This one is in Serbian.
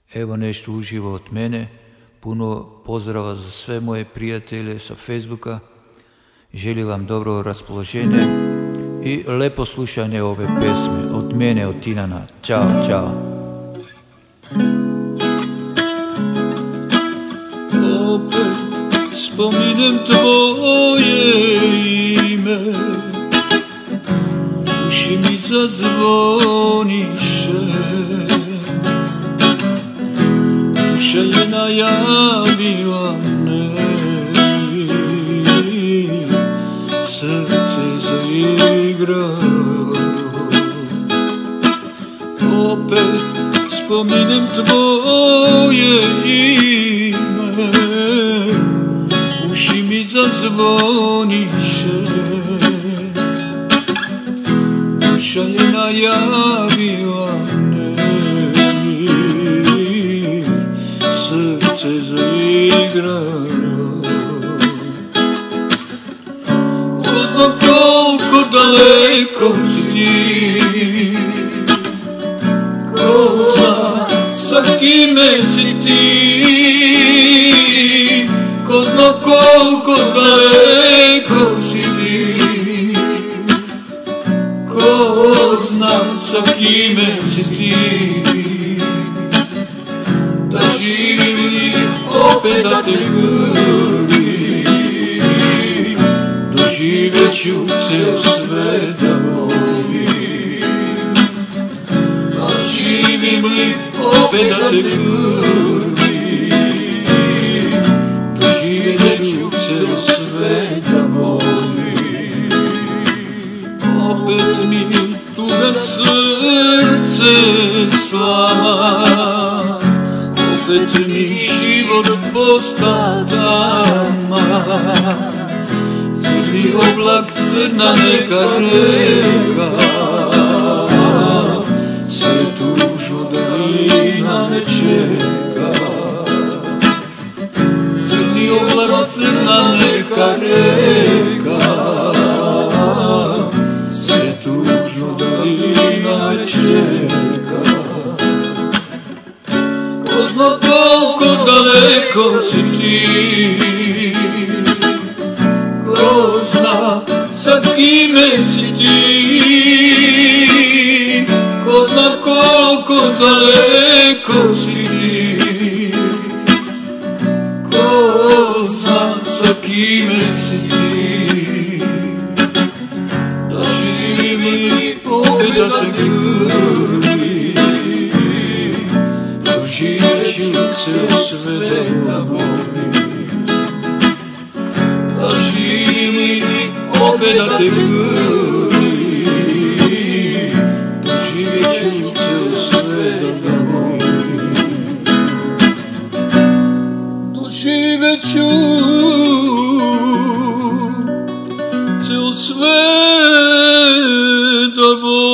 Evo nešto uživo od mene, puno pozdrava za sve moje prijatelje sa Facebooka, želim vam dobro raspoloženje i lepo slušanje ove pesme od mene, od Tinana. Ćao, čao. Opet spominem tvoje ime, uši mi zazvoniše, duša je najavila me, srce zaigralo. Opet spominem tvoje ime, uši mi zazvoniše, duša je najavila nemir, srce zaigralo. Ko zna koliko daleko si ti, ko zna sa kime si ti, ko zna koliko daleko si ti, ko zna sa kime si ti. Da živim opet da te grlim, doživjet ću ceo svet da volim. Da živim li opet da te grlim, doživjet ću ceo svet da volim. Opet mi tuga srce slama, opet mi život posta tama, crni oblak, crna neka reka, sve tužno dolina ne čeka. Crni oblak, crna neka reka, sve tužno dolina ne čeka. Ko zna koliko daleko si ti, ko zna sa kime si ti, ko zna koliko daleko si ti, ko zna sa kime si ti. Da živim opet da te grlim, doživjet ću ceo svet da volim. Da živim opet da te grlim, doživjet ću ceo svet da volim. Doživjet ću ceo svet da volim.